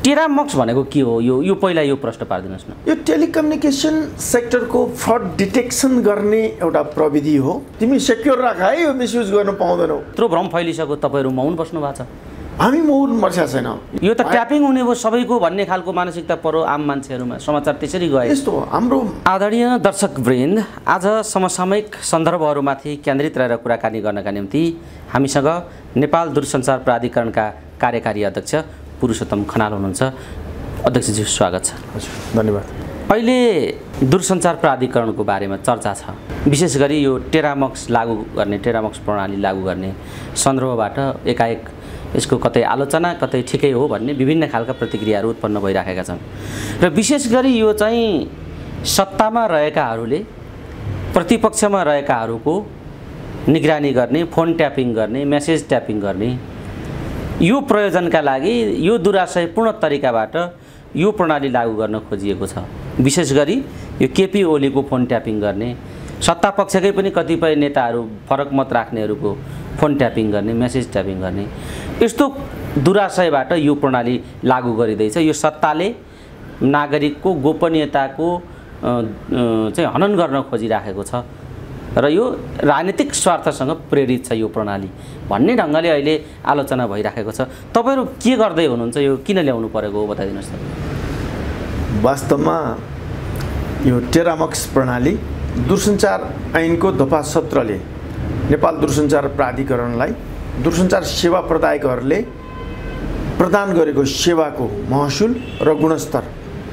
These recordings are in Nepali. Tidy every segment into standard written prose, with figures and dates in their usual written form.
टेरामक्स भनेको के हो? यो पहिला यो प्रश्न पार्दिनुहोस् न। यो टेलिकम्युनिकेसन सेक्टरको फ्रड डिटेक्सन गर्ने एउटा प्रविधि हो। तिमी सेक्योर राख है, यो मिसयुज गर्न पाउँदैनौ। यत्रो भ्रम फैलिसक्यो, तपाईँहरू मौन बस्नु भएको छ। हामी मौन बसेका छैन। यो त ट्यापिङ हुने हो सबैको भन्ने खालको मानसिकता पर्यो आम मान्छेहरूमा। समाचार त्यसरी गयो। यस्तो हाम्रो आदरणीय दर्शकवृन्द, आज समसामयिक सन्दर्भहरूमाथि केन्द्रित रहेर कुराकानी गर्नका निम्ति हामीसँग नेपाल दूरसञ्चार प्राधिकरणका कार्यकारी अध्यक्ष पुरुषोत्तम खनाल हुनुहुन्छ। अध्यक्षजी स्वागत छ। हजुर, धन्यवाद। अहिले दूरसञ्चार प्राधिकरणको बारेमा चर्चा छ, विशेष गरी यो टेरामक्स प्रणाली लागू गर्ने सन्दर्भबाट एकाएक यसको कतै आलोचना कतै ठिकै हो भन्ने विभिन्न खालका प्रतिक्रियाहरू उत्पन्न भइराखेका छन्। र विशेष गरी यो चाहिँ सत्तामा रहेकाहरूले प्रतिपक्षमा रहेकाहरूको निगरानी गर्ने, फोन ट्यापिङ गर्ने, मेसेज ट्यापिङ गर्ने, यो प्रयोजनका लागि यो दुराशयपूर्ण तरिकाबाट यो प्रणाली लागू गर्न खोजिएको छ। विशेष गरी यो केपी ओलीको फोन ट्यापिङ गर्ने, सत्तापक्षकै पनि कतिपय नेताहरू फरक मत राख्नेहरूको फोन ट्यापिङ गर्ने, मेसेज ट्यापिङ गर्ने, यस्तो दुराशयबाट यो प्रणाली लागू गरिँदैछ। यो सत्ताले नागरिकको गोपनीयताको चाहिँ हनन गर्न खोजिराखेको छ र यो राजनीतिक स्वार्थसँग प्रेरित छ यो प्रणाली भन्ने ढङ्गले अहिले आलोचना भइराखेको छ। तपाईँहरू के गर्दै हुनुहुन्छ? यो किन ल्याउनु परेको हो बताइदिनुहोस् त। वास्तवमा यो टेरामक्स प्रणाली दूरसञ्चार ऐनको दफा 17ले नेपाल दूरसञ्चार प्राधिकरणलाई दूरसञ्चार सेवा प्रदायकहरूले प्रदान गरेको सेवाको महसुल र गुणस्तर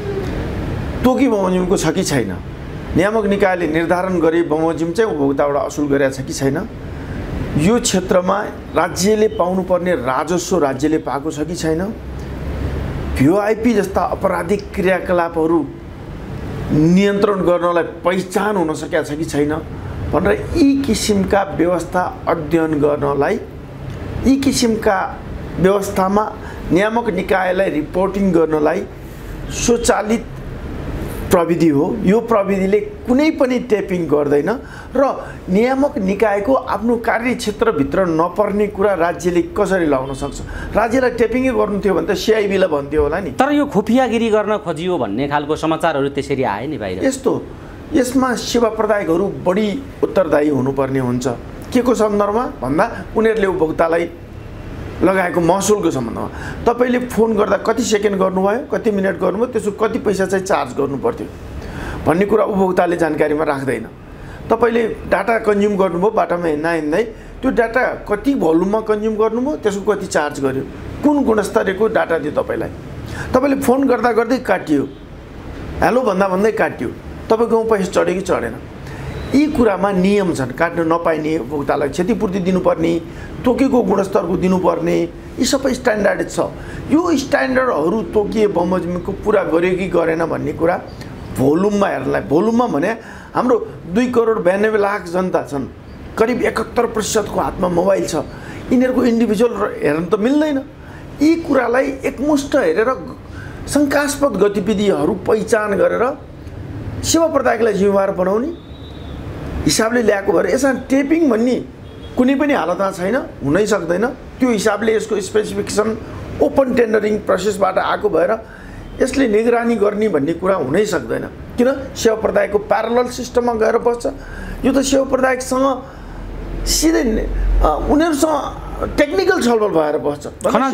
तोकी बमोजिमको छ कि छैन, नियामक निकायले निर्धारण गरे बमोजिम चाहिँ उपभोक्ताबाट असुल गरेको छ कि छैन, यो क्षेत्रमा राज्यले पाउनुपर्ने राजस्व राज्यले पाएको छ कि छैन, भिओआइपी जस्ता अपराधिक क्रियाकलापहरू नियन्त्रण गर्नलाई पहिचान हुन सकेको छ कि छैन भनेर यी किसिमका व्यवस्था अध्ययन गर्नलाई, यी किसिमका व्यवस्थामा नियामक निकायलाई रिपोर्टिङ गर्नलाई स्वचालित प्रविधि हो। यो प्रविधिले कुनै पनि ट्यापिङ गर्दैन र नियामक निकायको आफ्नो कार्यक्षेत्रभित्र नपर्ने कुरा राज्यले कसरी लाउन सक्छ? राज्यलाई ट्यापिङै गर्नु थियो भने त सिआइबीलाई भन्थ्यो होला नि। तर यो खुफियागिरी गर्न खोजियो भन्ने खालको समाचारहरू त्यसरी आए नि बाहिर। यसमा सेवा प्रदायकहरू बढी उत्तरदायी हुनुपर्ने हुन्छ। के को सन्दर्भमा भन्दा उनीहरूले उपभोक्तालाई लगाएको महसुलको सम्बन्धमा। तपाईँले फोन गर्दा कति सेकेन्ड गर्नुभयो, कति मिनट गर्नुभयो, त्यसको कति पैसा चाहिँ चार्ज गर्नु पर्थ्यो भन्ने कुरा उपभोक्ताले जानकारीमा राख्दैन। तपाईँले डाटा कन्ज्युम गर्नुभयो बाटामा हिँड्दै, त्यो डाटा कति भोल्युममा कन्ज्युम गर्नुभयो, त्यसको कति चार्ज गर्यो, कुन गुणस्तरको डाटा दियो तपाईँलाई। तपाईँले फोन गर्दा गर्दै काटियो, हेलो भन्दै काटियो, तपाईँकोमा पैसा चढ्यो कि चढेन, यी कुरामा नियम छन्। काट्न नपाइने, उपभोक्तालाई क्षतिपूर्ति दिनुपर्ने, तोकेको गुणस्तरको दिनुपर्ने, यी सबै स्ट्यान्डर्ड छ। यो स्ट्यान्डर्डहरू तोकिए बमोजिमको पुरा गर्यो कि गरेन भन्ने कुरा भोल्युममा हेर्नलाई, भोल्युममा भने हाम्रो 2,92,00,000 जनता छन्, करिब 71% हातमा मोबाइल छ, यिनीहरूको इन्डिभिजुअल हेर्न त मिल्दैन। यी कुरालाई एकमुष्ट हेरेर शङ्कास्पद गतिविधिहरू पहिचान गरेर सेवा प्रदायकलाई जिम्मेवार बनाउने हिसाबले ल्याएको भएर यसमा टेपिङ भन्ने कुनै पनि हालतमा छैन, हुनै सक्दैन। त्यो हिसाबले यसको स्पेसिफिकेसन ओपन टेन्डरिङ प्रोसेसबाट आएको भएर यसले निगरानी गर्ने भन्ने कुरा हुनै सक्दैन। किन? सेवा प्रदायकको प्यारलल सिस्टममा गएर बस्छ। यो त सेवा प्रदायकसँग सिधै उनीहरूसँग टेक्निकल छलफल भएर बस्छ।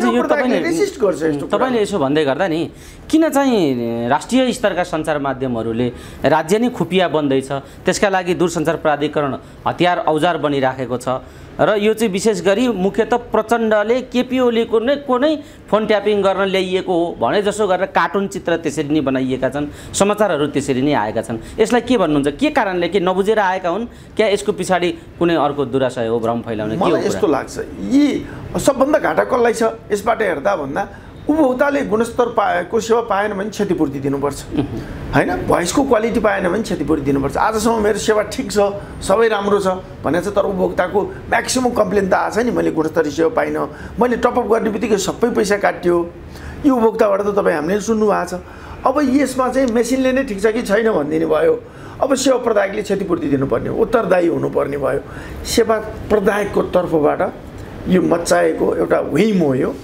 तपाईँले यसो भन्दै गर्दा नि किन चाहिँ राष्ट्रिय स्तरका सञ्चार माध्यमहरूले राज्य नै खुफिया बन्दैछ, त्यसका लागि दूरसञ्चार प्राधिकरण हतियार औजार बनिराखेको छ र यो चाहिँ विशेष गरी मुख्यतः प्रचण्डले केपी ओलीको नै फोन ट्यापिङ गर्न ल्याइएको हो भने जसो गरेर कार्टुन चित्र त्यसरी नै बनाइएका छन्, समाचारहरू त्यसरी नै आएका छन्। यसलाई के भन्नुहुन्छ? के कारणले, के नबुझेर आएका हुन्, क्या यसको पछाडि कुनै अर्को दुराशय हो, भ्रम फैलाउने? मलाई यस्तो लाग्छ, यी सबभन्दा घाटा कसलाई छ यसबाट हेर्दा भन्दा उपभोक्ताले गुणस्तर पाएको सेवा पाएन भने क्षतिपूर्ति दिनुपर्छ, हैन? भोइसको क्वालिटी पाएन भने क्षतिपूर्ति दिनुपर्छ। आजसम्म मेरो सेवा ठिक छ, सबै राम्रो छ भने चाहिँ, तर उपभोक्ताको म्याक्सिमम कम्प्लेन त आछ नि, मैले गुणस्तरीय सेवा पाइनँ, मैले टपअप गर्ने बित्तिकै सबै पैसा काट्यो, यो उपभोक्ताबाट त तपाईँ हामीले सुन्नु भएको छ। अब यसमा चाहिँ मेसिनले नै ठिक छ कि छैन भनिदिनु भयो। अब सेवा प्रदायकले क्षतिपूर्ति दिनुपर्ने, उत्तरदायी हुनुपर्ने भयो। सेवा प्रदायकको तर्फबाट यो मच्चाएको एउटा व्हिम हो यो।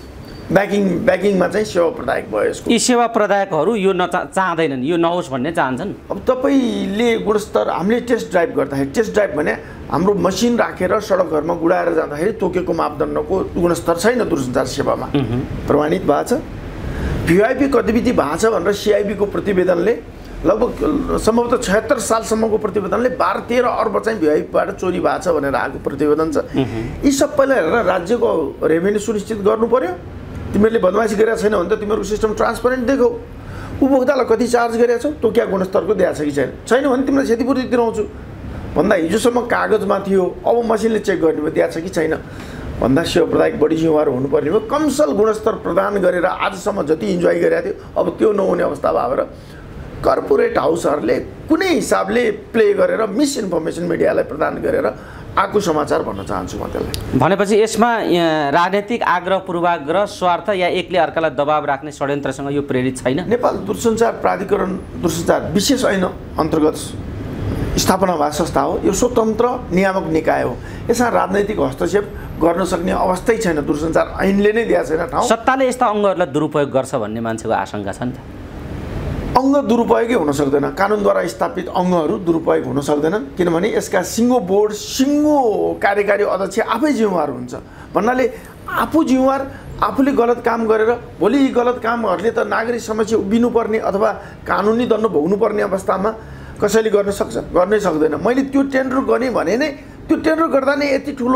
ब्याकिङमा चाहिँ सेवा प्रदायक भयो यसको। यी सेवा प्रदायकहरू यो चाहँदैनन्, यो नहोस् भन्ने चाहन्छन्। अब तपाईँले गुणस्तर हामीले टेस्ट ड्राइभ गर्दाखेरि, टेस्ट ड्राइभ भने हाम्रो मसिन राखेर सडकहरूमा गुडाएर जाँदाखेरि तोकेको मापदण्डको गुणस्तर छैन दूरसञ्चार सेवामा प्रमाणित भएको छ। भिआइपी गतिविधि भएको छ भनेर सिआइबीको प्रतिवेदनले लगभग सम्भवतः 76 सालसम्मको प्रतिवेदनले 12-13 अर्ब चाहिँ भिआइपीबाट चोरी भएको छ भनेर आएको प्रतिवेदन छ। यी सबैलाई हेरेर राज्यको रेभेन्यू सुनिश्चित गर्नु पर्यो। तिमीहरूले बदमासी गरेका छैन भने त तिमीहरूको सिस्टम ट्रान्सपरेन्ट देखाऊ। उपभोक्तालाई कति चार्ज गरेका छौ, तोकिया गुणस्तरको दिएको छ कि छैन, छैन भने तिमीलाई क्षतिपूर्ति दिलाउँछु भन्दा हिजोसम्म कागजमा थियो, अब मसिनले चेक गर्ने भयो दिएको छ कि छैन भन्दा सेवा प्रदायक बढी जिम्मेवार हुनुपर्ने भयो। कमसल गुणस्तर प्रदान गरेर आजसम्म जति इन्जोय गरेका थियो अब त्यो नहुने अवस्था भएर कर्पोरेट हाउसहरूले कुनै हिसाबले प्ले गरेर मिसइन्फर्मेसन मिडियालाई प्रदान गरेर आएको समाचार भन्न चाहन्छु म त्यसलाई। भनेपछि यसमा राजनीतिक आग्रह, पूर्वाग्रह, स्वार्थ या एकले अर्कालाई दबाब राख्ने षड्यन्त्रसँग यो प्रेरित छैन। नेपाल दूरसञ्चार प्राधिकरण दूरसञ्चार विशेष ऐन अन्तर्गत स्थापना भएको संस्था हो। यो स्वतन्त्र नियामक निकाय हो। यसमा राजनैतिक हस्तक्षेप गर्न सक्ने अवस्थै छैन। दूरसञ्चार ऐनले नै दिएको छैन ठाउँ। सत्ताले यस्ता अङ्गहरूलाई दुरुपयोग गर्छ भन्ने मान्छेको आशंका छ नि त। अङ्ग दुरुपयोगै हुन सक्दैन। कानुनद्वारा स्थापित अङ्गहरू दुरुपयोग हुन सक्दैनन्, किनभने यसका सिङ्गो बोर्ड, सिङ्गो कार्यकारी अध्यक्ष आफै जिम्मेवार हुन्छ भन्नाले आफू जिम्मेवार, आफूले गलत काम गरेर भोलि यी गलत कामहरूले त नागरिक समस्या उभिनुपर्ने अथवा कानुनी दण्ड भोग्नुपर्ने अवस्थामा कसैले गर्न सक्छ? गर्नै सक्दैन। मैले त्यो टेन्डर गरेँ भने नै त्यो टेन्डर गर्दा नै यति ठुलो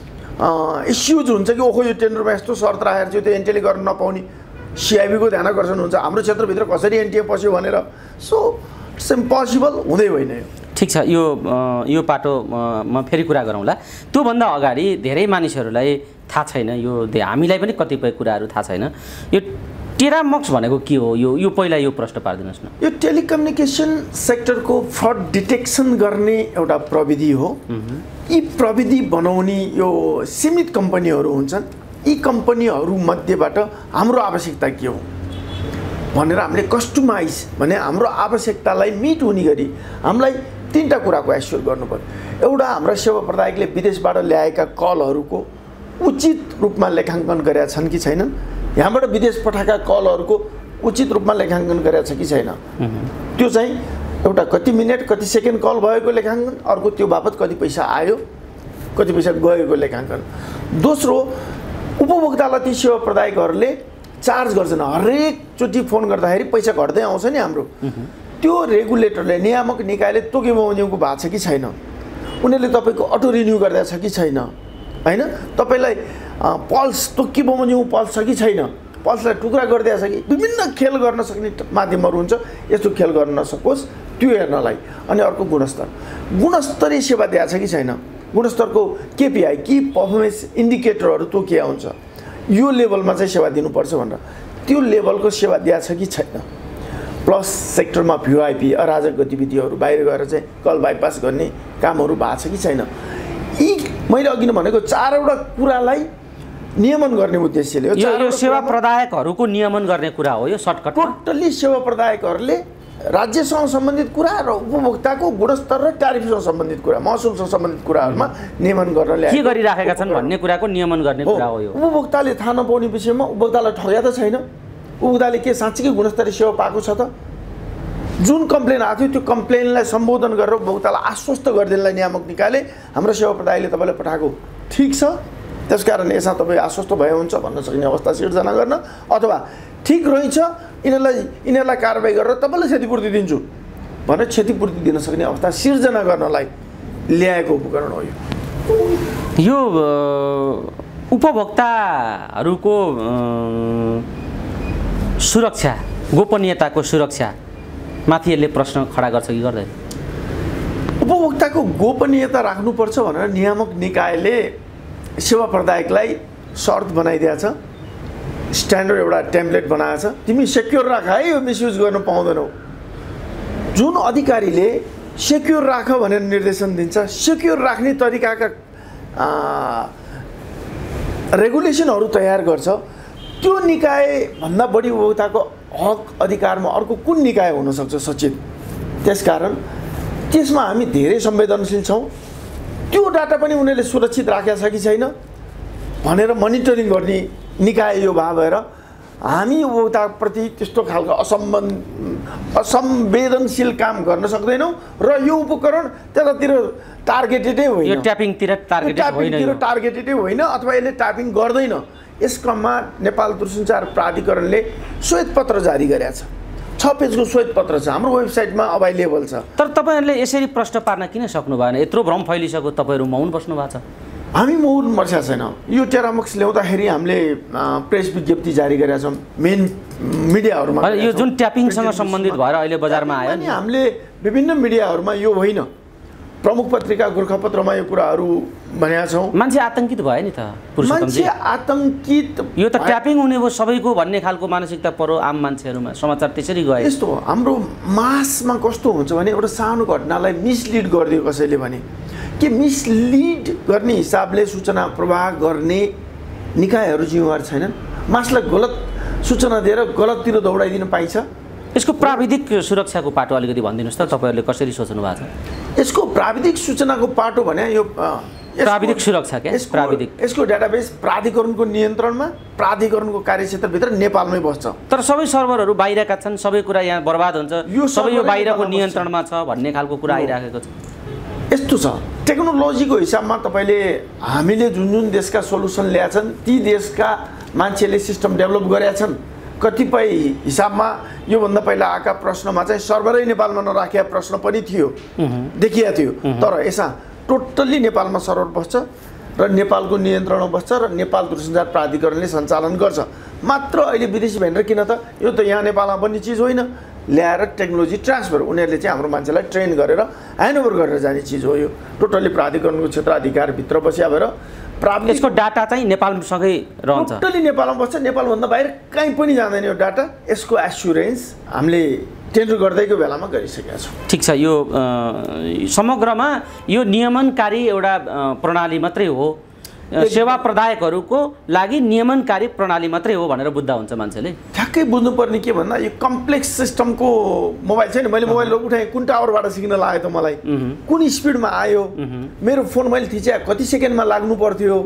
इस्युज हुन्छ कि ओहो यो टेन्डरमा यस्तो शर्त राखेर चाहिँ त्यो एनटिएले गर्न नपाउने, सिआइबीको ध्यान आकर्षण हुन्छ, हाम्रो क्षेत्रभित्र कसरी एनटिए पस्यो भनेर। सो इट्स इम्पोसिबल, हुँदै होइन यो। ठिक छ, यो पाटोमा फेरि कुरा गरौँला। त्योभन्दा अगाडि धेरै मानिसहरूलाई थाहा छैन, यो हामीलाई पनि कतिपय कुराहरू थाहा छैन। यो टेरामक्स भनेको के हो? यो पहिला यो प्रश्न पारिदिनुहोस् न। यो टेलिकम्युनिकेसन सेक्टरको फ्रड डिटेक्सन गर्ने एउटा प्रविधि हो। यी प्रविधि बनाउने यो सीमित कम्पनीहरू हुन्छन्। यी कम्पनीहरूमध्येबाट हाम्रो आवश्यकता के हो भनेर हामीले कस्टमाइज भने हाम्रो आवश्यकतालाई मिट हुने गरी हामीलाई 3टा कुराको एस्योर गर्नु पर्यो। एउटा, हाम्रा सेवा प्रदायकले विदेशबाट ल्याएका कलहरूको उचित रूपमा लेखाङ्कन गरेका छन् कि छैनन्, यहाँबाट विदेश पठाएका कलहरूको उचित रूपमा लेखाङ्कन गरेका छ कि छैन। त्यो चाहिँ एउटा कति मिनट कति सेकेन्ड कल भएको लेखाङ्कन, अर्को त्यो बापत कति पैसा आयो कति पैसा गएको लेखाङ्कन। दोस्रो, उपभोक्तालाई ती सेवा प्रदायकहरूले चार्ज गर्छन्। हरेकचोटि फोन गर्दाखेरि पैसा घट्दै आउँछ नि हाम्रो। त्यो रेगुलेटरले, नियामक निकायले तोके बमोजिमको भएको छ कि छैन, उनीहरूले तपाईँको अटो रिन्यू गरिदिएको छ कि छैन, होइन तपाईँलाई पल्स तोकी बमोजिम पल्स छ कि छैन, पल्सलाई टुक्रा गरिदिएको छ कि, विभिन्न खेल गर्न सक्ने माध्यमहरू हुन्छ। यस्तो खेल गर्न नसकोस् त्यो हेर्नलाई। अनि अर्को, गुणस्तरीय सेवा दिएको छ कि छैन, गुणस्तरको केपिआई की पर्फर्मेन्स इन्डिकेटरहरू तोकिया हुन्छ, यो लेभलमा चाहिँ सेवा दिनुपर्छ भनेर, त्यो लेभलको सेवा दिएको छ कि छैन। प्लस सेक्टरमा भिआइपी अराजक गतिविधिहरू बाहिर गएर चाहिँ कल बाइपास गर्ने कामहरू भएको छ कि छैन। यी मैले अघि नै भनेको 4वटा कुरालाई नियमन गर्ने उद्देश्यले हो। यो सेवा प्रदायकहरूको नियमन गर्ने कुरा हो। यो सर्टकट टोटल्ली सेवा प्रदायकहरूले राज्यसँग सम्बन्धित कुरा र उपभोक्ताको गुणस्तर र ट्यारिफसँग सम्बन्धित कुरा, महसुलसँग सम्बन्धित कुराहरूमा नियमन गर्न ल्याए के गरिराखेका छन् भन्ने कुराको नियमन गर्ने कुरा हो यो। उपभोक्ताले थाहा नपाउने विषयमा उपभोक्तालाई ठग्या त छैन। उपभोक्ताले के साँच्चीकै गुणस्तरीय सेवा पाएको छ त? जुन कम्प्लेन आएको थियो त्यो कम्प्लेनलाई सम्बोधन गरेर उपभोक्तालाई आश्वस्त गरिदिनलाई नियामक निकायले हाम्रो सेवा प्रदायकले तपाईँलाई पठाएको ठिक छ, त्यसकारण यसमा तपाईँ आश्वस्त भए हुन्छ भन्न सक्ने अवस्था सिर्जना गर्न, अथवा ठिक रहेछ यिनीहरूलाई कारबाही गरेर तपाईँलाई क्षतिपूर्ति दिन्छु भनेर क्षतिपूर्ति दिन सक्ने अवस्था सिर्जना गर्नलाई ल्याएको उपकरण हो यो। उपभोक्ताहरूको सुरक्षा, गोपनीयताको सुरक्षा माथि यसले प्रश्न खडा गर्छ कि गर्दैन? उपभोक्ताको गोपनीयता राख्नुपर्छ भनेर नियामक निकायले सेवा प्रदायकलाई शर्त बनाइदिएको छ, स्ट्यान्डर्ड एउटा टेम्प्लेट बनाएको छ। तिमी सेक्योर राख है, यो मिसयुज गर्न पाउँदैनौ। जुन अधिकारीले सेक्योर राख भनेर निर्देशन दिन्छ, सेक्योर राख्ने तरिकाका रेगुलेसनहरू तयार गर्छ, त्यो निकाय भन्दा बढी उपभोक्ताको हक अधिकारमा अर्को कुन निकाय हुनसक्छ सचेत? त्यसकारण त्यसमा हामी धेरै संवेदनशील छौँ। त्यो डाटा पनि उनीहरूले सुरक्षित राखेका छ कि छैन, भनेर मोनिटरिङ गर्ने निकाय यो भएर हामी उपभोक्ताप्रति त्यस्तो खालको असंवेदनशील काम गर्न सक्दैनौँ र यो उपकरण त्यतातिर टार्गेटेडै होइन, यो ट्यापिङतिर टार्गेटेडै होइन अथवा यसले ट्यापिङ गर्दैन। यस क्रममा नेपाल दूरसञ्चार प्राधिकरणले श्वेतपत्र जारी गरेको छ। 6 पेजको श्वेतपत्र छ, हाम्रो वेबसाइटमा अभाइलेबल छ। तर तपाईँहरूले यसरी प्रश्न पार्न किन सक्नु भएन? यत्रो भ्रम फैलिसक्यो, तपाईँहरू मौन बस्नु भएको छ। हामी मौन बसेका छैनौँ। यो टेरामक्स ल्याउँदाखेरि हामीले प्रेस विज्ञप्ति जारी गरेका छौँ मेन मिडियाहरूमा। यो जुन ट्यापिङसँग सम्बन्धित भएर अहिले बजारमा आयो नि, हामीले विभिन्न मिडियाहरूमा यो होइन, प्रमुख पत्रिका गोर्खापत्रमा यो कुराहरू भनेका छौँ। मान्छे आतंकित भयो नि त पुरुषोत्तमजी। मान्छे आतंकित, यो त ट्यापिङ हुने भयो सबैको भन्ने खालको मानसिकता पर्यो आम मान्छेहरूमा। समाचार त्यसरी गयो। यस्तो हाम्रो मासमा कस्तो हुन्छ भने एउटा सानो घटनालाई मिसलिड गरिदियो कसैले भने के मिसलिड गर्ने हिसाबले सूचना प्रवाह गर्ने निकायहरू जिम्मेवार छैनन्। मासलाई गलत सूचना दिएर गलततिर दौडाइदिन पाइन्छ। यसको प्राविधिक सुरक्षाको पाटो अलिकति भनिदिनुहोस् त, तपाईँहरूले कसरी सोच्नु भएको छ? यसको प्राविधिक सूचनाको पाटो भने यो प्राविधिक सुरक्षा क्या? यसको डाटाबेस प्राधिकरणको नियन्त्रणमा, प्राधिकरणको कार्यक्षेत्रभित्र नेपालमै बस्छ। तर सबै सर्भरहरू बाहिरका छन्, सबै कुरा यहाँ बर्बाद हुन्छ, सबै यो बाहिरको नियन्त्रणमा छ भन्ने खालको कुरा आइराखेको छ। यस्तो छ टेक्नोलोजीको हिसाबमा तपाईँले हामीले जुन जुन देशका सोलुसन ल्याएछन् ती देशका मान्छेले सिस्टम डेभलप गरेका छन्। कतिपय हिसाबमा योभन्दा पहिला आएका प्रश्नमा चाहिँ सर्भरै नेपालमा नराखेका प्रश्न पनि थियो, देखिया थियो। तर यसमा टोटल्ली नेपालमा सर्भर बस्छ र नेपालको नियन्त्रणमा बस्छ र नेपाल दूरसञ्चार प्राधिकरणले सञ्चालन गर्छ। मात्र अहिले विदेशी भेन्डर किन त? यो त यहाँ नेपालमा बन्ने चिज होइन, ल्याएर टेक्नोलोजी ट्रान्सफर उनीहरूले चाहिँ हाम्रो मान्छेलाई ट्रेन गरेर ह्यान्डओभर गरेर जाने चिज हो। यो टोटल्ली प्राधिकरणको क्षेत्राधिकारभित्र बस्या भएर यसको डाटा चाहिँ नेपालसँगै रहन्छ, टोटल्ली नेपालमा बस्छ, नेपालभन्दा बाहिर कहीँ पनि जाँदैन यो डाटा। यसको एस्युरेन्स हामीले टेन्डर गर्दैको बेलामा गरिसकेका छौँ। ठिक छ, यो समग्रमा यो नियमनकारी एउटा प्रणाली मात्रै हो, सेवा प्रदायकहरूको लागि नियमनकारी प्रणाली मात्रै हो भनेर बुझ्दा हुन्छ मान्छेले। ठ्याक्कै बुझ्नुपर्ने के भन्दा यो कम्प्लेक्स सिस्टमको मोबाइल छ नि, मैले मोबाइल उठाएँ कुन टावरबाट सिग्नल आयो त मलाई, कुन स्पिडमा आयो, मेरो फोन मैले थिचेँ कति सेकेन्डमा लाग्नु पर्थ्यो,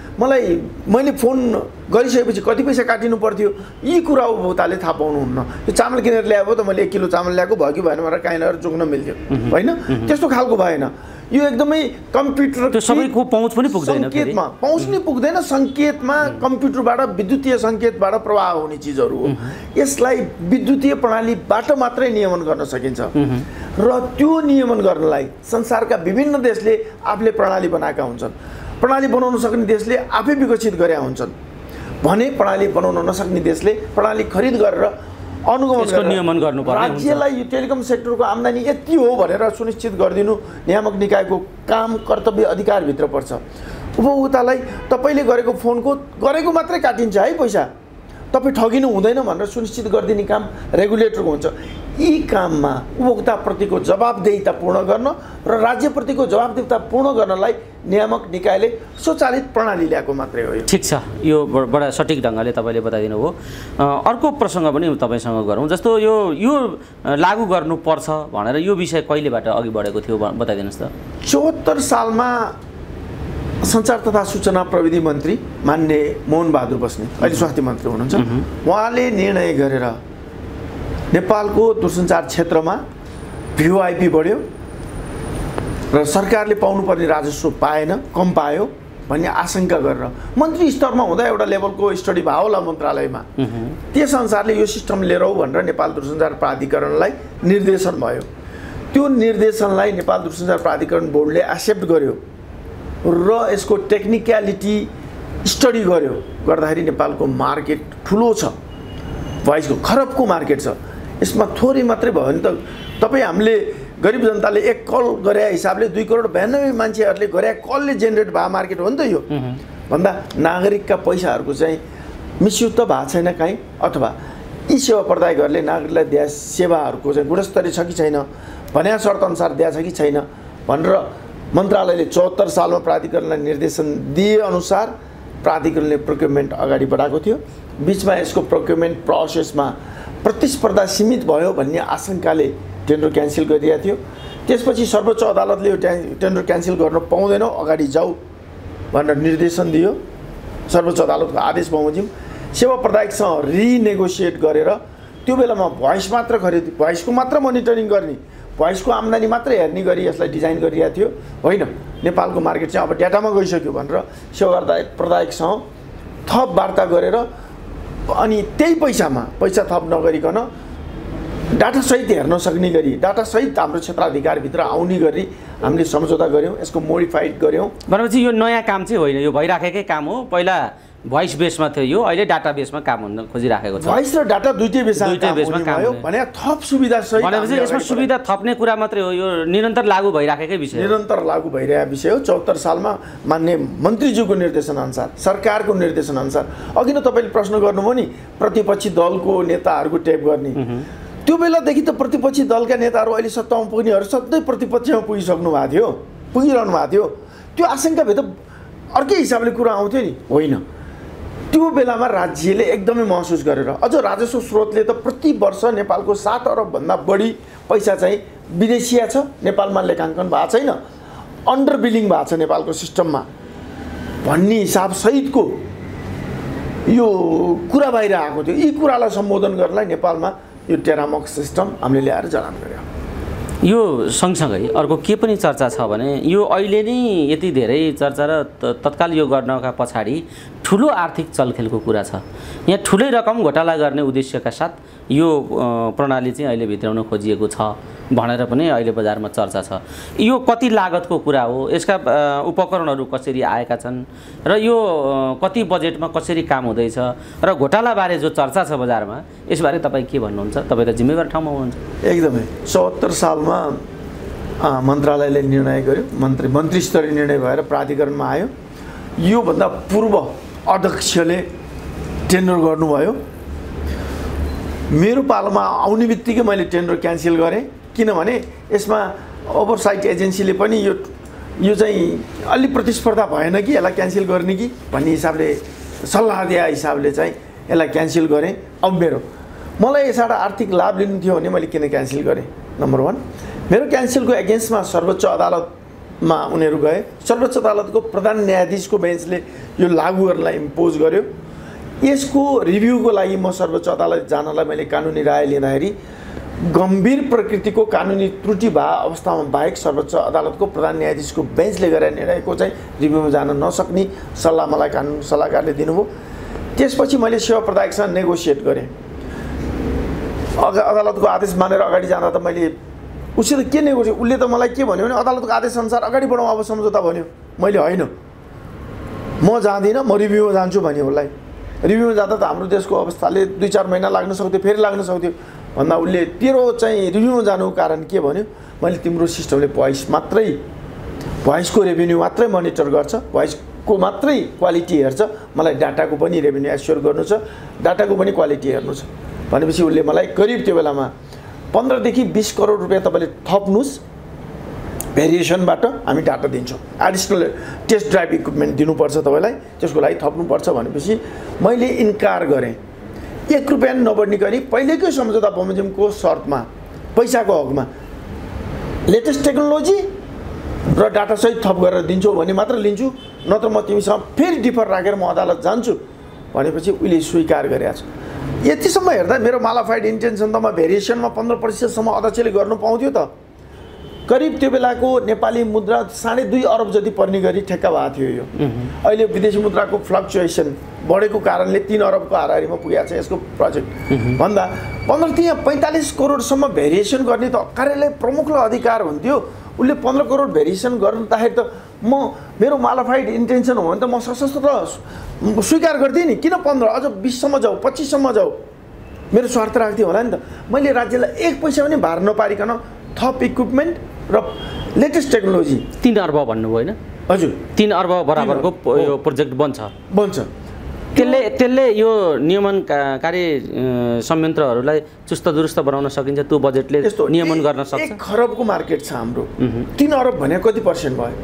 मैले फोन गरिसकेपछि कति पैसा काटिनु पर्थ्यो, यी कुरा उपभोक्ताले थाहा पाउनुहुन्न। यो चामल किनेर ल्याएको त मैले 1 किलो चामल ल्याएको भयो कि भएन भनेर काहीँ लगेर जोग्न मिल्थ्यो होइन, त्यस्तो खालको भएन। यो एकदमै कम्प्युटर त्यो सबैको पहुँच पनि पुग्दैन, सङ्केतमा पहुँच नै पुग्दैन, सङ्केतमा कम्प्युटरबाट विद्युतीय सङ्केतबाट प्रवाह हुने चिजहरू हो। यसलाई विद्युतीय प्रणालीबाट मात्रै नियमन गर्न सकिन्छ र त्यो नियमन गर्नलाई संसारका विभिन्न देशले आफूले प्रणाली बनाएका हुन्छन्। प्रणाली बनाउन सक्ने देशले आफै विकसित गरेका हुन्छन् भने प्रणाली बनाउन नसक्ने देशले प्रणाली खरिद गरेर अनुगमन नियमन गर्नुपर्ने हुन्छ। राज्यलाई यो टेलिकम सेक्टरको आम्दानी यति हो भनेर सुनिश्चित गरिदिनु नियामक निकायको काम, कर्तव्य, अधिकारभित्र पर्छ। उपभोक्तालाई तपाईँले गरेको फोनको गरेको मात्रै काटिन्छ है पैसा, तपाईँ ठगिनु हुँदैन भनेर सुनिश्चित गरिदिने काम रेगुलेटरको हुन्छ। यी काममा उपभोक्ताप्रतिको जवाबदेहिता पूर्ण गर्न र राज्यप्रतिको जवाबदेहिता पूर्ण गर्नलाई नियामक निकायले स्वचालित प्रणाली ल्याएको मात्रै हो। ठिक छ, यो बडा सठिक ढङ्गले तपाईँले बताइदिनु हो। अर्को प्रसङ्ग पनि तपाईँसँग गरौँ, जस्तो यो लागू गर्नुपर्छ भनेर यो विषय कहिलेबाट अघि बढेको थियो बताइदिनुहोस् त। 74 सालमा सञ्चार तथा सूचना प्रविधि मन्त्री मान्य मोहन बहादुर बस्नेत, अहिले स्वास्थ्य मन्त्री हुनुहुन्छ, उहाँले निर्णय गरेर नेपालको दूरसञ्चार क्षेत्रमा भिओआइपी बढ्यो र सरकारले पाउनुपर्ने राजस्व पाएन, कम पायो भन्ने आशंका गरेर मन्त्री स्तरमा हुँदा एउटा लेभलको स्टडी भयो होला मन्त्रालयमा, त्यस अनुसारले यो सिस्टम लिएर आऊ भनेर नेपाल दूरसञ्चार प्राधिकरणलाई निर्देशन भयो। त्यो निर्देशनलाई नेपाल दूरसञ्चार प्राधिकरण बोर्डले एक्सेप्ट गर्यो र यसको टेक्निक्यालिटी स्टडी गर्यो। गर्दाखेरि नेपालको मार्केट ठुलो छ, भोइसको खरबको मार्केट छ, यसमा थोरै मात्रै भयो भने त तपाईँ हामीले गरिब जनताले 1 कल गरे हिसाबले 2 करोड 92 मान्छेहरूले गरे कलले जेनेरेट भए मार्केट हो नि त यो भन्दा नागरिकका पैसाहरूको चाहिँ मिसयुज त भएको छैन कहीँ, अथवा यी सेवा प्रदायकहरूले नागरिकलाई दिए सेवाहरूको चाहिँ गुणस्तरीय छ कि छैन, भन्या शर्तअनुसार दिएछ कि छैन भनेर मन्त्रालयले 74 सालमा प्राधिकरणलाई निर्देशन दिए अनुसार प्राधिकरणले प्रोक्युरमेन्ट अगाडि बढाएको थियो। बिचमा यसको प्रोक्युरमेन्ट प्रोसेसमा प्रतिस्पर्धा सीमित भयो भन्ने आशंकाले टेन्डर क्यान्सल गरिदिएको थियो। त्यसपछि सर्वोच्च अदालतले यो टेन्डर क्यान्सल गर्न पाउँदैनौ, अगाडि जाऊ भनेर निर्देशन दियो सर्वोच्च अदालतको आदेश बमोजिम सेवा प्रदायकसँग रिनेगोसिएट गरेर त्यो बेलामा भोइस मात्र खरिद भोइसको मात्र मोनिटरिङ गर्ने भोइसको आम्दानी मात्र हेर्ने गरी यसलाई डिजाइन गरिरहेको थियो होइन नेपालको मार्केट चाहिँ अब डाटामा गइसक्यो भनेर सेवा प्रदायकसँग थप वार्ता गरेर अनि त्यही पैसा थप नगरिकन डाटासहित हेर्न सक्ने गरी डाटासहित हाम्रो क्षेत्राधिकारभित्र आउने गरी हामीले सम्झौता गऱ्यौँ यसको मोडिफाइड गऱ्यौँ भनेपछि यो नयाँ काम चाहिँ होइन यो भइराखेकै काम हो पहिला भोइस बेसमा थियो यो अहिले डाटा बेसमा काम हुन खोजिराखेको छ भोइस र डाटा दुईटै बेसमा काम भयो भने थप सुविधा सहित भनेपछि यसमा सुविधा थप्ने कुरा मात्रै हो यो निरन्तर लागू भइराखेकै विषय निरन्तर लागू भइरहेको विषय हो 74 सालमा मान्य मन्त्रीज्यूको निर्देशनअनुसार सरकारको निर्देशनअनुसार अघि नै तपाईँले प्रश्न गर्नुभयो नि प्रतिपक्षी दलको नेताहरूको टेप गर्ने त्यो बेलादेखि त प्रतिपक्षी दलका नेताहरू अहिले सत्तामा पुग्नेहरू सधैँ प्रतिपक्षमा पुगिरहनु भएको थियो त्यो आशंकाभित्र अर्कै हिसाबले कुरा आउँथ्यो नि होइन त्यो बेलामा राज्यले एकदमै महसुस गरेर अझ राजस्व स्रोतले त प्रति वर्ष नेपालको 7 अरबभन्दा बढी पैसा चाहिँ विदेशिया छ नेपालमा लेखाङ्कन भएको छैन अन्डर बिलिङ भएको छ नेपालको सिस्टममा भन्ने हिसाब सहितको यो कुरा बाहिर आएको थियो यी कुरालाई सम्बोधन गर्नलाई नेपालमा यो टेरामक्स सिस्टम हामीले ल्याएर जडान गर्यो यो सँगसँगै अर्को के पनि चर्चा छ भने यो अहिले नै यति धेरै चर्चा र तत्काल यो गर्नका पछाडि ठुलो आर्थिक चलखेलको कुरा छ यहाँ ठुलै रकम घोटाला गर्ने उद्देश्यका साथ यो प्रणाली चाहिँ अहिले भित्राउन खोजिएको छ भनेर पनि अहिले बजारमा चर्चा छ यो कति लागतको कुरा हो यसका उपकरणहरू कसरी आएका छन् र यो कति बजेटमा कसरी काम हुँदैछ र घोटालाबारे जो चर्चा छ बजारमा यसबारे तपाईँ के भन्नुहुन्छ तपाईँ त जिम्मेवार ठाउँमा हुनुहुन्छ एकदमै 74 सालमा मन्त्रालयले निर्णय गर्यो मन्त्री स्तरीय निर्णय भएर प्राधिकरणमा आयो योभन्दा पूर्व अध्यक्षले टेन्डर गर्नुभयो मेरो पालोमा आउने बित्तिकै मैले टेन्डर क्यान्सल गरेँ किनभने यसमा ओभरसाइट एजेन्सीले पनि यो चाहिँ अलि प्रतिस्पर्धा भएन कि यसलाई क्यान्सल गर्ने कि भन्ने हिसाबले सल्लाह दिए हिसाबले चाहिँ यसलाई क्यान्सल गरेँ अब मलाई यसबाट आर्थिक लाभ लिनु थियो भने मैले किन क्यान्सल गरेँ नम्बर 1 मेरो क्यान्सलको एगेन्स्टमा सर्वोच्च अदालतमा उनीहरू गए सर्वोच्च अदालतको प्रधान न्यायाधीशको बेन्चले यो लागू गर्नलाई इम्पोज गर्यो यसको रिभ्यूको लागि म सर्वोच्च अदालत जानलाई मैले कानुनी राय लिँदाखेरि गम्भीर प्रकृतिको कानुनी त्रुटि भए अवस्थामा बाहेक सर्वोच्च अदालतको प्रधान न्यायाधीशको बेन्चले गरेर निर्णयको चाहिँ रिभ्यूमा जान नसक्ने सल्लाह मलाई कानुन सल्लाहकारले दिनुभयो त्यसपछि मैले सेवा प्रदायकसँग नेगोसिएट गरेँ अदालतको आदेश मानेर अगाडि जाँदा त मैले उसित के नेगोसिएट उसले त मलाई के भन्यो भने अदालतको आदेशअनुसार अगाडि बढाउँ अब सम्झौता भन्यो मैले होइन म जाँदिनँ म रिभ्यूमा जान्छु भन्यो उसलाई रिभ्यूमा जाँदा त हाम्रो देशको अवस्थाले 2-4 महिना लाग्न सक्थ्यो फेरि लाग्न सक्थ्यो भन्दा उसले तेरो चाहिँ रिभ्यूमा जानुको कारण के भन्यो मैले तिम्रो सिस्टमले भोइसको रेभेन्यू मात्रै मोनिटर गर्छ भोइसको मात्रै क्वालिटी हेर्छ मलाई डाटाको पनि रेभेन्यू एस्योर गर्नु छ डाटाको पनि क्वालिटी हेर्नु छ भनेपछि उसले मलाई करिब त्यो बेलामा 15 देखि 20 करोड रुपियाँ तपाईँले थप्नुहोस् भेरिएसनबाट हामी डाटा दिन्छौँ एडिसनल टेस्ट ड्राइभ इक्विपमेन्ट दिनुपर्छ तपाईँलाई त्यसको लागि थप्नुपर्छ भनेपछि मैले इन्कार गरेँ 1 रुपियाँ नबढ्ने गरी पहिलेकै सम्झौता बमोजिमको शर्तमा पैसाको हकमा लेटेस्ट टेक्नोलोजी र डाटासहित थप गरेर दिन्छु भने मात्र लिन्छु नत्र म तिमीसँग फेरि डिफर राखेर म अदालत जान्छु भनेपछि उसले स्वीकार गरेको छ यतिसम्म हेर्दा मेरो मालाफाइड इन्टेन्सन त म भेरिएसनमा 15% अध्यक्षले गर्नु पाउँथ्यो त करिब त्यो बेलाको नेपाली मुद्रा 2.5 अरब जति पर्ने गरी ठेक्का भएको थियो यो अहिले विदेशी मुद्राको फ्लक्चुएसन बढेको कारणले 3 अरबको हाराहारीमा पुगेको छ यसको प्रोजेक्ट भन्दा 45 करोडसम्म भेरिएसन गर्ने त कार्यालय प्रमुखलाई अधिकार हुन्थ्यो उसले 15 करोड भेरिएसन गर्दाखेरि त मेरो मालाफाइड इन्टेन्सन हो भने त म सशस्त्र स्वीकार गर्दिनँ नि किन 15 अझ 20 सम्म जाऊ 25 सम्म जाऊ मेरो स्वार्थ राख्थ्यो होला नि त मैले राज्यलाई 1 पैसा पनि भार नपारिकन थप इक्विपमेन्ट र लेटेस्ट टेक्नोलोजी 3 अर्ब भन्नुभयो होइन हजुर 3 अर्ब बराबरको यो प्रोजेक्ट बन्छ त्यसले यो नियमनकारी संयन्त्रहरूलाई चुस्त दुरुस्त बनाउन सकिन्छ त्यो बजेटले नियमन गर्न सक्छ 1 खरबको मार्केट छ हाम्रो 3 अरब भने कति पर्सेन्ट भयो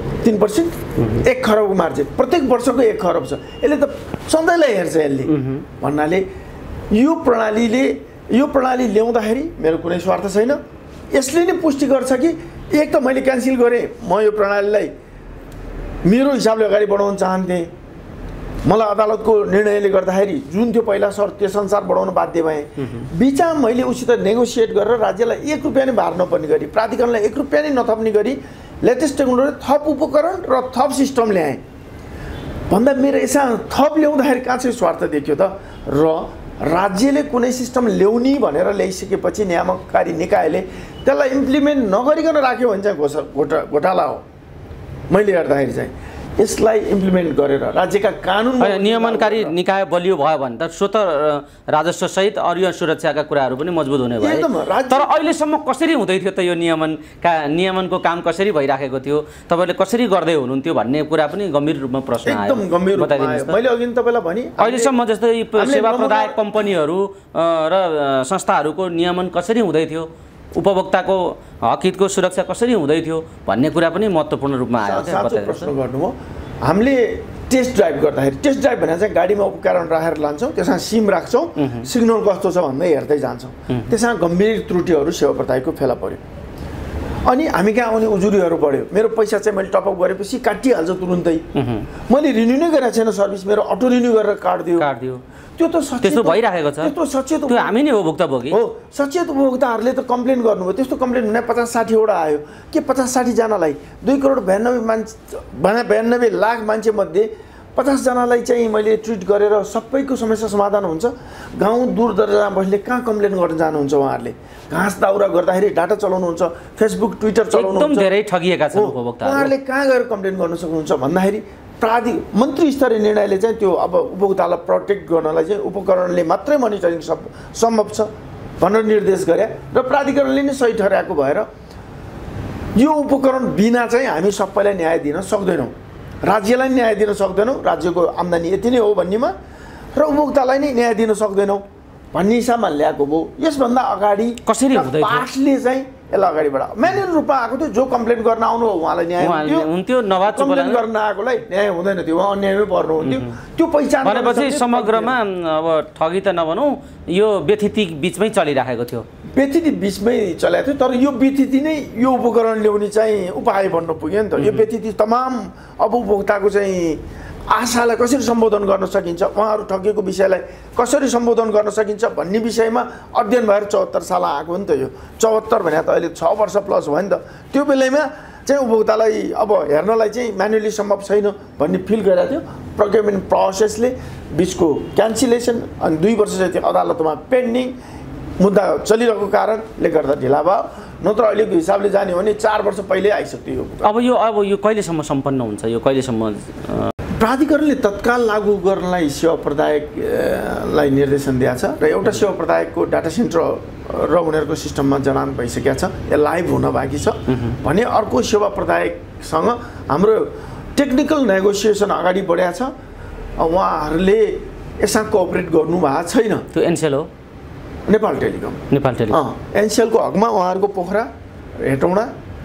3% 1 खरबको मार्केट प्रत्येक वर्षको 1 खरब छ यसले त सधैँलाई हेर्छ यसले भन्नाले यो प्रणाली ल्याउँदाखेरि मेरो कुनै स्वार्थ छैन यसले नै पुष्टि गर्छ कि एक त मैले क्यान्सल गरेँ म यो प्रणालीलाई मेरो हिसाबले अगाडि बढाउन चाहन्थेँ मलाई अदालतको निर्णयले गर्दाखेरि जुन थियो पहिला सर त्यसअनुसार बढाउन बाध्य भएँ। बिचमा मैले उसित नेगोसिएट गरेर राज्यलाई 1 रुपियाँ नै भार नपर्ने गरी, प्राधिकरणलाई 1 रुपियाँ नै नथप्ने गरी लेटेस्ट टेक्नोलोजी, थप उपकरण र थप सिस्टम ल्याएँ। भन्दा मेरो यसमा थप ल्याउँदाखेरि कहाँ चाहिँ स्वार्थ देखियो त? र राज्यले कुनै सिस्टम ल्याउने भनेर ल्याइसकेपछि नियामककारी निकायले त्यसलाई इम्प्लिमेन्ट नगरिकन राख्यो भने चाहिँ घोटाला हो। मैले हेर्दाखेरि चाहिँ यसलाई इम्प्लिमेन्ट गरेर राज्यका कानुन नियमनकारी निकाय बलियो भयो भने त स्वत राजस्व सहित अरू सुरक्षाका कुराहरू पनि मजबुत हुने भए। तर अहिलेसम्म कसरी हुँदै थियो त यो नियमनको काम कसरी भइराखेको थियो, तपाईँले कसरी गर्दै हुनुहुन्थ्यो भन्ने कुरा पनि गम्भीर रूपमा प्रश्न आयो। एकदम गम्भीर बताइदिनुहोस्। मैले अघि तपाईँलाई भने अहिलेसम्म जस्तै सेवा प्रदायक कम्पनीहरू र संस्थाहरूको नियमन कसरी हुँदै थियो, उपभोक्ताको हक हितको सुरक्षा कसरी हुँदै थियो भन्ने कुरा पनि महत्त्वपूर्ण रूपमा आयो। प्रश्न गर्नुभयो। हामीले टेस्ट ड्राइभ गर्दाखेरि, टेस्ट ड्राइभ भनेर चाहिँ गाडीमा उपकरण राखेर लान्छौँ, त्यसमा सिम राख्छौँ, सिग्नल कस्तो छ भन्दै हेर्दै जान्छौँ। त्यसमा गम्भीर त्रुटिहरू सेवा प्रदायकको फेला पर्यो। अनि हामी कहाँ आउने उजुरीहरू बढ्यो। मेरो पैसा चाहिँ मैले टपअप गरेपछि काटिहाल्छ तुरुन्तै। मैले रिन्यू नै गरेको छैन सर्भिस, मेरो अटो रिन्यू गरेर काटिदियो। त्यो त त्यस्तो भइराखेको छ। त्यस्तो सचेत त्यो हामी नै हो भुक्तभोगी हो। सचेत उपभोक्ताहरूले त कम्प्लेन गर्नुभयो। त्यस्तो कम्प्लेन हुने 50-60 वटा आयो। के 50-60 जनालाई 2,92 लाख मान्छे मध्ये 50 जनालाई चाहिँ मैले ट्रिट गरेर सबैको समस्या समाधान हुन्छ? गाउँ दूर दराजमा बस्ने कहाँ कम्प्लेन गर्न जानुहुन्छ? उहाँहरूले घाँस दाउरा गर्दाखेरि डाटा चलाउनुहुन्छ, फेसबुक ट्विटर चलाउनुहुन्छ। एकदम धेरै ठगिएका छन् उपभोक्ताहरू। उहाँहरूले कहाँ गएर कम्प्लेन गर्न सक्नुहुन्छ भन्दाखेरि मन्त्री स्तरीय निर्णयले चाहिँ त्यो अब उपभोक्तालाई प्रोटेक्ट गर्नलाई चाहिँ उपकरणले मात्रै मोनिटरिङ सम्भव छ भनेर निर्देश गरे र प्राधिकरणले नै सही ठहराएको भएर यो उपकरण बिना चाहिँ हामी सबैलाई न्याय दिन सक्दैनौँ, राज्यलाई न्याय दिन सक्दैनौँ, राज्यको आम्दानी यति नै हो भन्नेमा, र उपभोक्तालाई नै न्याय दिन सक्दैनौँ भन्ने हिसाबमा ल्याएको भयो। यसभन्दा अगाडि कसरी हुँदै थियो? पार्टले चाहिँ यसलाई अगाडि बढायो। म्यानुअल रूपमा आएको थियो। जो कम्प्लेन गर्न आउनु हो उहाँलाई न्याय हुन्थ्यो, नभए कम्प्लेन गर्न आएकोलाई न्याय हुँदैन थियो, उहाँ अन्यायमै पर्नुहुन्थ्यो। त्यो पहिचान भनेपछि समग्रमा अब ठगी त नभनौँ, यो व्यथिति बिचमै चलिराखेको थियो। व्यथिति बिचमै चलेको थियो। तर यो व्यथिति नै यो उपकरण ल्याउने चाहिँ उपाय बन्न पुग्यो नि त। यो व्यथिति तमाम अब उपभोक्ताको चाहिँ आशालाई कसरी सम्बोधन गर्न सकिन्छ, उहाँहरू ठगिएको विषयलाई कसरी सम्बोधन गर्न सकिन्छ भन्ने विषयमा अध्ययन भएर 74 साल आएको हो नि त। यो 74 भने त अहिले 6 वर्ष प्लस भयो नि त। त्यो बेलामा चाहिँ उपभोक्तालाई अब हेर्नलाई चाहिँ म्यानुअली सम्भव छैन भन्ने फिल गरिरहेको थियो। प्रोक्योरमेन्ट प्रोसेसले बिचको क्यान्सिलेसन अनि 2 वर्ष चाहिँ अदालतमा पेन्डिङ मुद्दा चलिरहेको कारणले गर्दा ढिला भयो। नत्र अहिलेको हिसाबले जाने हो भने 4 वर्ष पहिल्यै आइसक्यो। अब यो कहिलेसम्म सम्पन्न हुन्छ? यो कहिलेसम्म प्राधिकरणले तत्काल लागू गर्नलाई सेवा प्रदायकलाई निर्देशन दिएको छ र एउटा सेवा प्रदायकको डाटा सेन्टर र उनीहरूको सिस्टममा जडान भइसकेको छ, यो लाइभ हुन बाँकी छ भने अर्को सेवा प्रदायकसँग हाम्रो टेक्निकल नेगोसिएसन अगाडि बढेको छ। उहाँहरूले यसमा कोअपरेट गर्नुभएको छैन। त्यो एनसेल हो, नेपाल टेलिकम। एनसेलको हकमा उहाँहरूको पोखरा, हेटौँडा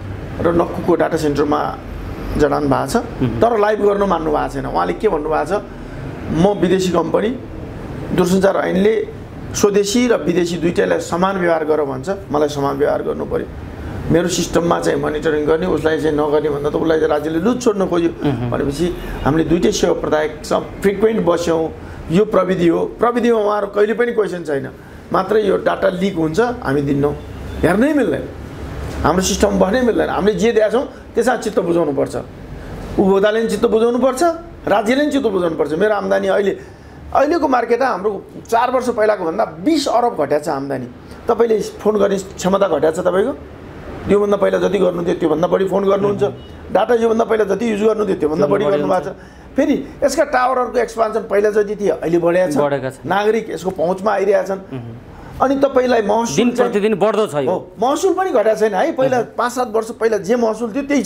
र नक्कुको डाटा सेन्टरमा जडान भएको छ, तर लाइभ गर्न मान्नु भएको छैन। उहाँले के भन्नुभएको छ, म विदेशी कम्पनी, दूरसञ्चार ऐनले स्वदेशी र विदेशी दुईटैलाई समान व्यवहार गर भन्छ, मलाई समान व्यवहार गर्नु पर्यो। मेरो सिस्टममा चाहिँ मोनिटरिङ गर्ने, उसलाई चाहिँ नगर्ने भन्दा त उसलाई चाहिँ राज्यले लुज छोड्न खोज्यो भनेपछि हामीले दुईटै सेवा प्रदायकसँग फ्रिक्वेन्ट बस्यौँ। यो प्रविधि हो, प्रविधिमा उहाँहरू कहिले पनि क्वेसन छैन, मात्र यो डाटा लिक हुन्छ हामी दिन्नौँ, हेर्नै मिल्दैन, हाम्रो सिस्टम बस्नै मिल्दैन। हामीले जे दिएका छौँ त्यसमा चित्त बुझाउनुपर्छ, उपभोक्ताले पनि चित्त बुझाउनुपर्छ, राज्यले पनि चित्त बुझाउनुपर्छ। मेरो आम्दानी अहिलेको मार्केटमा हाम्रो 4 वर्ष पहिलाको भन्दा 20 अरब घटेको छ आम्दानी। तपाईँले फोन गर्ने क्षमता घटेको छ तपाईँको। योभन्दा पहिला जति गर्नुहुन्थ्यो त्योभन्दा बढी फोन गर्नुहुन्छ। डाटा योभन्दा पहिला जति युज गर्नुहुन्थ्यो त्योभन्दा बढी गर्नुभएको छ। फेरि यसका टावरहरूको एक्सपान्सन पहिला जति थियो अहिले बढेको छ, नागरिक यसको पहुँचमा आइरहेका छन्। अनि तपाईँलाई महसुल दिन प्रतिदिन बढ्दो छ। महसुल पनि घटेको छैन है। पहिला 5-7 वर्ष पहिला जे महसुल थियो त्यही छ।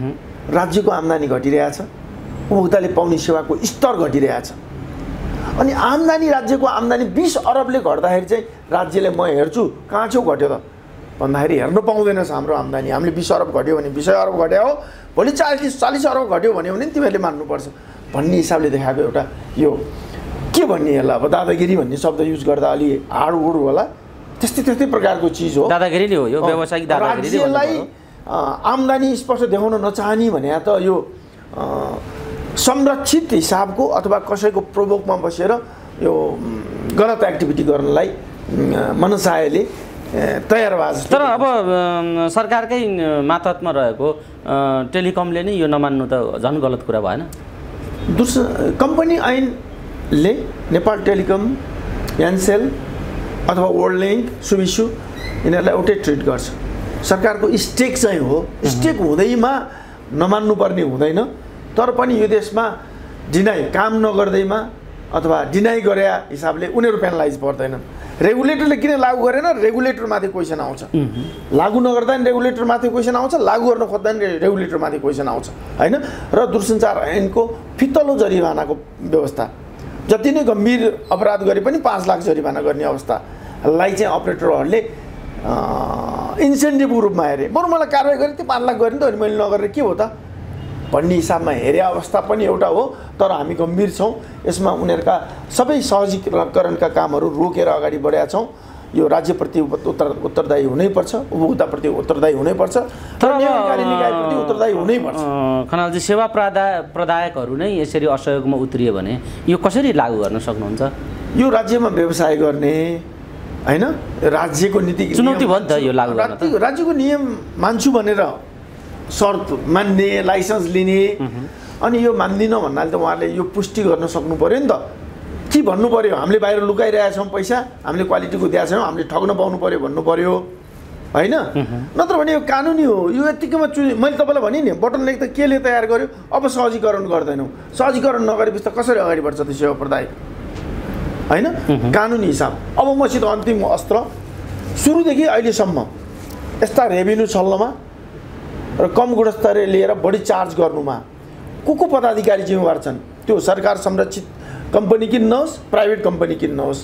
राज्यको आम्दानी घटिरहेछ, उपभोक्ताले पाउने सेवाको स्तर घटिरहेछ। अनि आम्दानी, राज्यको आम्दानी 20 अरबले घट्दाखेरि चाहिँ राज्यले म हेर्छु कहाँ छौ घट्यो त भन्दाखेरि हेर्नु पाउँदैनस् हाम्रो आम्दानी। हामीले 20 अरब घट्यो भने 20 अरब घट्यो हो, भोलि 40 अरब घट्यो भन्यो भने तिमीहरूले मान्नुपर्छ भन्ने हिसाबले देखाएको एउटा यो के भन्ने यसलाई अब दादागिरी भन्ने शब्द युज गर्दा अलि हार्डवुड होला, त्यस्तै प्रकारको चिज हो। दादागिरी नै हो यो, व्यावसायिक दादागिरी। राज्यलाई आम्दानी स्पष्ट देखाउन नचाहने भने त यो संरक्षित हिसाबको अथवा कसैको प्रभोकमा बसेर यो गलत एक्टिभिटी गर्नलाई मनसायले तयार भए। तर अब सरकारकै मातहतमा रहेको टेलिकमले नै यो नमान्नु त झन् गलत कुरा भएन? कम्पनी ऐनले नेपाल टेलिकम, एनसेल अथवा वर्ल्ड लिङ्क, सुविसु यिनीहरूलाई एउटै ट्रिट गर्छ। सरकारको स्टेक चाहिँ हो, स्टेक हुँदैमा नमान्नुपर्ने हुँदैन। तर पनि यो देशमा डिनाइ काम नगर्दैमा अथवा डिनाइ गरे हिसाबले उनीहरू पेनलाइज पर्दैनन्। रेगुलेटरले किन लागू गरेन? रेगुलेटरमाथि क्वेसन आउँछ। लागू नगर्दा नि रेगुलेटरमाथि क्वेसन आउँछ, लागू गर्न खोज्दा नि रेगुलेटरमाथि क्वेसन आउँछ होइन। र दूरसञ्चार ऐनको फितलो जरिवानाको व्यवस्था, जति नै गम्भीर अपराध गरे पनि 5 लाख जरिवाना गर्ने अवस्थालाई चाहिँ अपरेटरहरूले इन्सेन्टिभको रूपमा हेरे। बरु मलाई कारवाही गरेँ त्यो 5 लाख गरेँ नि त, अनि मैले नगरेर के हो त भन्ने हिसाबमा हेरे अवस्था पनि एउटा हो। तर हामी गम्भीर छौँ यसमा। उनीहरूका सबै सहजीकरणका कामहरू रोकेर अगाडि बढेका छौँ। यो राज्यप्रति उत्तरदायी हुनैपर्छ, उपभोक्ताप्रति उत्तरदायी हुनैपर्छ, तर नियमकारी निकायप्रति उत्तरदायी हुनैपर्छ। खनालजी, सेवा प्रदायकहरू नै यसरी असहयोगमा उत्रियो भने यो कसरी लागू गर्न सक्नुहुन्छ? यो राज्यमा व्यवसाय गर्ने होइन, राज्यको नीति चुनौती भयो नि त यो लागू गर्न। राज्यको नियम मान्छु भनेर शर्त मान्ने, लाइसेन्स लिने, अनि यो मान्दिनँ भन्नाले त उहाँहरूले यो पुष्टि गर्न सक्नु पऱ्यो नि त। के भन्नु पऱ्यो? हामीले बाहिर लुकाइरहेका छौँ पैसा, हामीले क्वालिटीको दिएको छैनौँ, हामीले ठग्न पाउनु पऱ्यो भन्नु पऱ्यो होइन। नत्र भने यो कानुनी हो। यो यत्तिकैमा मैले तपाईँलाई भने नि बोटलनेक त केले तयार गर्यो? अब सहजीकरण गर्दैनौँ। सहजीकरण नगरेपछि त कसरी अगाडि बढ्छ त्यो सेवा प्रदायक होइन? कानुनी हिसाब। अब मसित अन्तिम अस्त्र सुरुदेखि अहिलेसम्म यस्ता रेभिन्यू छल्नमा र कम गुणस्तरीय लिएर बढी चार्ज गर्नुमा को पदाधिकारी जिम्मेवार छन्? त्यो सरकार संरक्षित कम्पनी किन्नुहोस्, प्राइभेट कम्पनी किन्नुहोस्,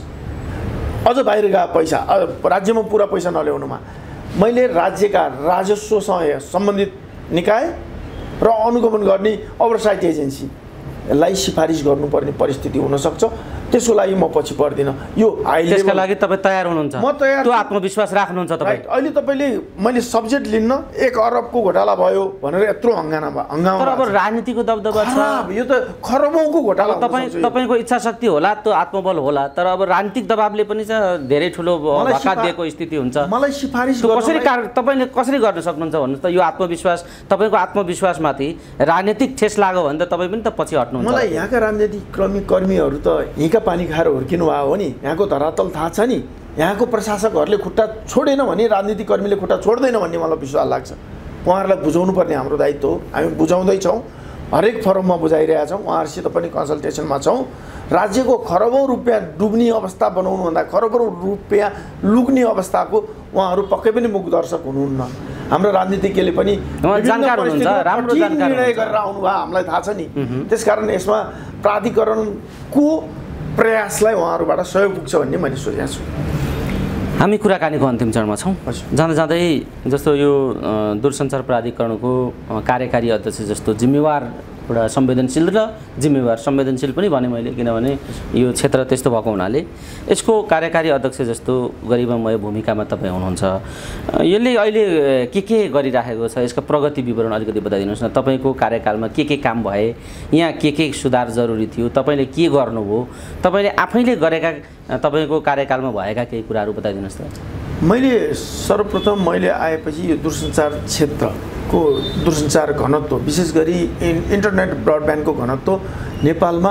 अझ बाहिर गए पैसा राज्यमा पुरा पैसा नल्याउनुमा मैले राज्यका राजस्वसँग सम्बन्धित निकाय र अनुगमन गर्ने ओभरसाइट एजेन्सीलाई सिफारिस गर्नुपर्ने परिस्थिति हुनसक्छ। त्यसको लागि म पछि पर्दिनँ। यो त्यसका लागि तपाईँ तयार हुनुहुन्छ? म तयार। त्यो आत्मविश्वास राख्नुहुन्छ तपाईँ? अहिले तपाईँले मैले सब्जेक्ट लिन्न 1 अरबको घोटाला भयो भनेर यत्रो हङ्गामा तर अब राजनीतिको दबदबा छ। यो त खरबौँको घोटाला। तपाईँको इच्छा शक्ति होला, त्यो आत्मबल होला, तर अब राजनीतिक दबावले पनि धेरै ठुलो धक्का दिएको स्थिति हुन्छ। मलाई सिफारिस तपाईँले कसरी गर्न सक्नुहुन्छ भन्नुहोस् त? यो आत्मविश्वास, तपाईँको आत्मविश्वासमाथि राजनीतिक ठेस लाग्यो भने त तपाईँ पनि त पछि हट्नुहुन्छ। मलाई यहाँका राजनीतिक कर्मीहरू त यहीँका पानी खाएर हुर्किनु भयो हो नि। यहाँको धरातल थाहा छ नि। यहाँको प्रशासकहरूले खुट्टा छोडेन भने राजनीतिक कर्मीले खुट्टा छोड्दैन भन्ने मलाई विश्वास लाग्छ। उहाँहरूलाई बुझाउनु पर्ने हाम्रो दायित्व हो। हामी बुझाउँदैछौँ, हरेक फोरममा बुझाइरहेका छौँ, उहाँहरूसित पनि कन्सल्टेसनमा छौँ। राज्यको खरबौँ रुपियाँ डुब्ने अवस्था बनाउनुभन्दा खरबौँ रुपियाँ लुक्ने अवस्थाको उहाँहरू पक्कै पनि मुखदर्शक हुनुहुन्न। हाम्रो राजनीतिज्ञले पनि जानकार हुनुहुन्छ, राम्रो जानकार निर्णय गरेर आउनुभयो, हामीलाई थाहा छ नि। त्यसकारण यसमा प्राधिकरणको प्रयासलाई उहाँहरूबाट सहयोग पुग्छ भन्ने मैले सोचेको छु। हामी कुराकानीको अन्तिम चरणमा छौँ। जाँदा जाँदै जस्तो यो दूरसञ्चार प्राधिकरणको कार्यकारी अध्यक्ष जस्तो जिम्मेवार एउटा संवेदनशील र संवेदनशील पनि भने मैले, किनभने यो क्षेत्र त्यस्तो भएको हुनाले यसको कार्यकारी अध्यक्ष जस्तो गरिमामय भूमिकामा तपाईँ हुनुहुन्छ। यसले अहिले के गरिराखेको छ, यसको प्रगति विवरण अलिकति बताइदिनुहोस् न। तपाईँको कार्यकालमा के काम भए, यहाँ के सुधार जरुरी थियो, तपाईँले के गर्नुभयो, तपाईँले आफैले गरेका तपाईँको कार्यकालमा भएका केही कुराहरू बताइदिनुहोस् त। मैले सर्वप्रथम आएपछि यो दूरसञ्चार क्षेत्रको दूरसञ्चार घनत्व, विशेष गरी इन्टरनेट ब्रडब्यान्डको घनत्व नेपालमा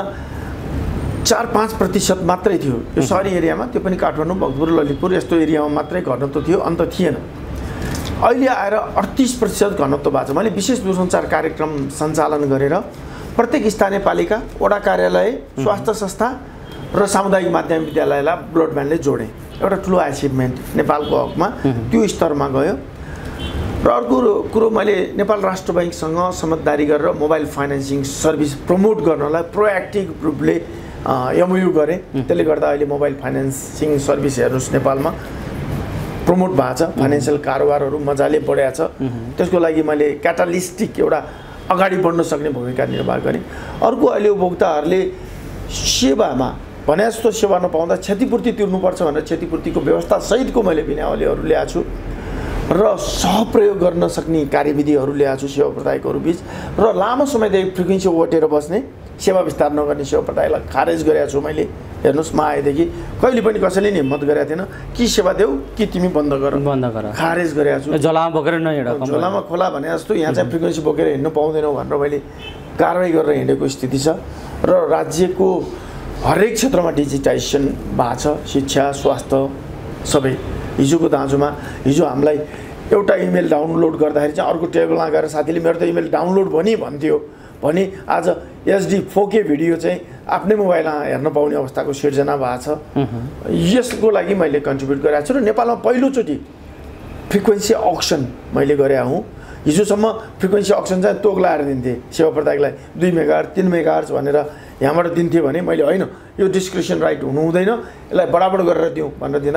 4-5% मात्रै थियो। यो सहरी एरियामा, त्यो पनि काठमाडौँ, भक्तपुर, ललितपुर यस्तो एरियामा मात्रै घनत्व थियो, अन्त थिएन। अहिले आएर 38% घनत्व भएको छ। मैले विशेष दूरसञ्चार कार्यक्रम सञ्चालन गरेर प्रत्येक स्थानीय पालिका, वडा कार्यालय, स्वास्थ्य संस्था र सामुदायिक माध्यमिक विद्यालयलाई ब्रडब्यान्डले जोडेँ। एउटा ठुलो अचिभमेन्ट नेपालको हकमा त्यो स्तरमा गयो। र अर्को कुरो, मैले नेपाल राष्ट्र बैङ्कसँग समझदारी गरेर मोबाइल फाइनेन्सिङ सर्भिस प्रमोट गर्नलाई प्रोएक्टिभ रूपले एमओयू गरेँ। त्यसले गर्दा अहिले मोबाइल फाइनेन्सिङ सर्भिस हेर्नुहोस् नेपालमा प्रमोट भएको छ। फाइनेन्सियल कारोबारहरू मजाले बढेको छ। त्यसको लागि मैले क्याटालिस्टिक एउटा अगाडि बढ्न सक्ने भूमिका निर्वाह गरेँ। अर्को, अहिले उपभोक्ताहरूले सेवामा भने जस्तो सेवा नपाउँदा क्षतिपूर्ति तिर्नुपर्छ भनेर क्षतिपूर्तिको व्यवस्था सहितको मैले विनावलीहरू ल्याएको छु। र सहप्रयोग गर्न सक्ने कार्यविधिहरू ल्याएको छु सेवा प्रदायकहरू बिच र लामो समयदेखि फ्रिक्वेन्सी ओगटेर बस्ने सेवा विस्तार नगर्ने सेवा प्रदायकलाई खारेज गरेको छु मैले। हेर्नुहोस्, म आएदेखि कहिले पनि कसैले नि हिम्मत गरेको थिएन कि सेवा देऊ कि तिमी बन्द गर खारेज गरेको छु। झोलामा बोकेर नहिँड, झोलामा खोला भने जस्तो यहाँ चाहिँ फ्रिक्वेन्सी बोकेर हिँड्नु पाउँदैनौ भनेर मैले कारवाही गरेर हिँडेको स्थिति छ र राज्यको हरेक क्षेत्रमा डिजिटाइजेसन भएको छ, शिक्षा स्वास्थ्य सबै। हिजोको दाँजोमा हिजो हामीलाई एउटा इमेल डाउनलोड गर्दाखेरि चाहिँ अर्को टेबलमा गएर साथीले मेरो त इमेल डाउनलोड भन्थ्यो भने आज HD 4K भिडियो चाहिँ आफ्नै मोबाइलमा हेर्न पाउने अवस्थाको सिर्जना भएको छ। यसको लागि मैले कन्ट्रिब्युट गरेको छु र नेपालमा पहिलोचोटि फ्रिक्वेन्सी अक्सन मैले गरेको हुँ। हिजोसम्म फ्रिक्वेन्सी अक्सन चाहिँ तोक लाएर दिन्थे सेवा प्रदायकलाई 2 मेगाहर्ज 3 मेगाहर्ज भनेर यहाँबाट दिन्थे भने मैले होइन, यो डिस्क्रिप्सन राइट हुनु हुँदैन, यसलाई बराबर गरेर दिउँ भनेर दिँदा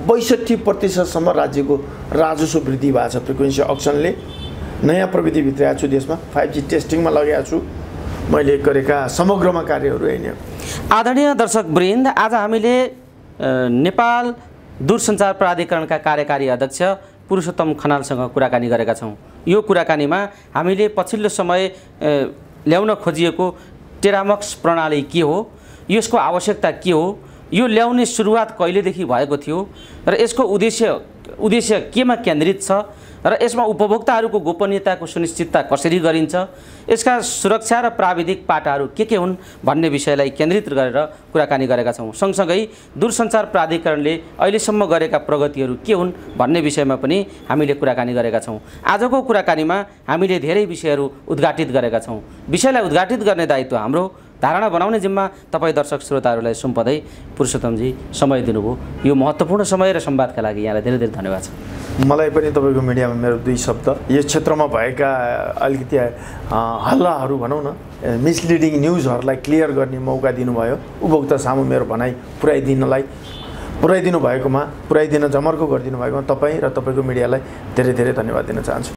62% राज्यको राजस्व वृद्धि भएको छ। फ्रिक्वेन्सी अक्सनले नयाँ प्रविधि भित्राएको छु देशमा, 5G टेस्टिङमा लगाएको छु मैले गरेका समग्रमा कार्यहरू होइन। आदरणीय दर्शकवृन्द, आज हामीले नेपाल दूरसञ्चार प्राधिकरणका कार्यकारी अध्यक्ष पुरुषोत्तम खनालसँग कुराकानी गरेका छौँ। यो कुराकानीमा हामीले पछिल्लो समय ल्याउन खोजिएको टेरामक्स प्रणाली के हो, यसको आवश्यकता के हो, यो ल्याउने सुरुवात कहिलेदेखि भएको थियो र यसको उद्देश्य केमा केन्द्रित छ र यसमा उपभोक्ताहरूको गोपनीयताको सुनिश्चितता कसरी गरिन्छ, यसका सुरक्षा र प्राविधिक पाटाहरू के हुन् भन्ने विषयलाई केन्द्रित गरेर कुराकानी गरेका छौँ। सँगसँगै दूरसञ्चार प्राधिकरणले अहिलेसम्म गरेका प्रगतिहरू के हुन् भन्ने विषयमा पनि हामीले कुराकानी गरेका छौँ। आजको कुराकानीमा हामीले धेरै विषयहरू उद्घाटित गरेका छौँ। विषयलाई उद्घाटित गर्ने दायित्व हाम्रो, धारणा बनाउने जिम्मा तपाईँ दर्शक श्रोताहरूलाई सुम्पदै पुरुषोत्तमजी समय दिनुभयो। यो महत्त्वपूर्ण समय र संवादका लागि यहाँलाई धेरै धेरै धन्यवाद छ। मलाई पनि तपाईँको मिडियामा मेरो 2 शब्द यस क्षेत्रमा भएका अलिकति हल्लाहरू भनौँ न, मिसलिडिङ न्युजहरूलाई क्लियर गर्ने मौका दिनुभयो, उपभोक्ता सामु मेरो भनाइ पुर्याइदिनु भएकोमा, पुर्याइदिन जमर्को गरिदिनु भएकोमा तपाईँ र तपाईँको मिडियालाई धेरै धेरै धन्यवाद दिन चाहन्छु।